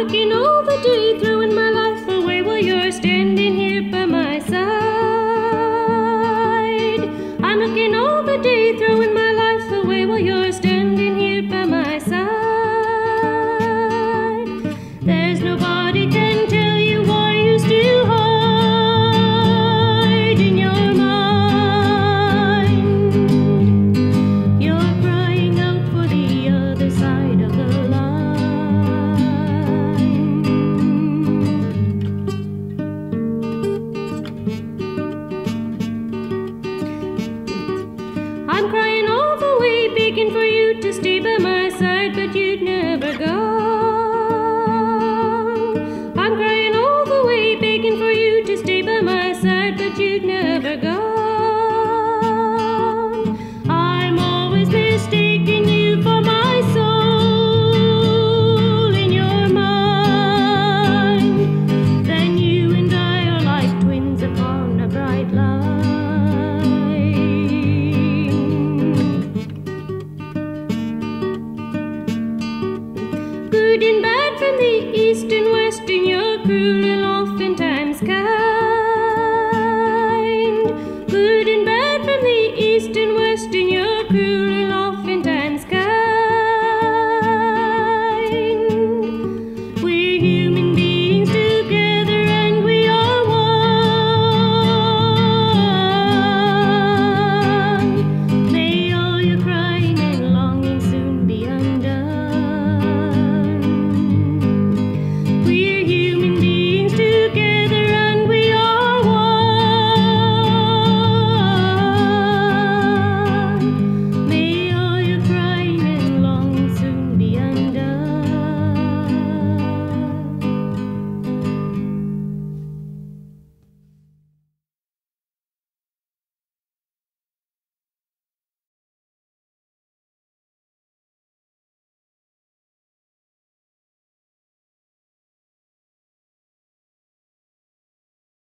looking all the day, throwing my life away while you're standing here by my side. I'm looking all the day, throwing my life away while you're standing here by my side. There's nobody can tell you why you still hide in your mind. You're crying out for the other side of the I'm crying all the way, begging for you to stay by my side, but you'd never go.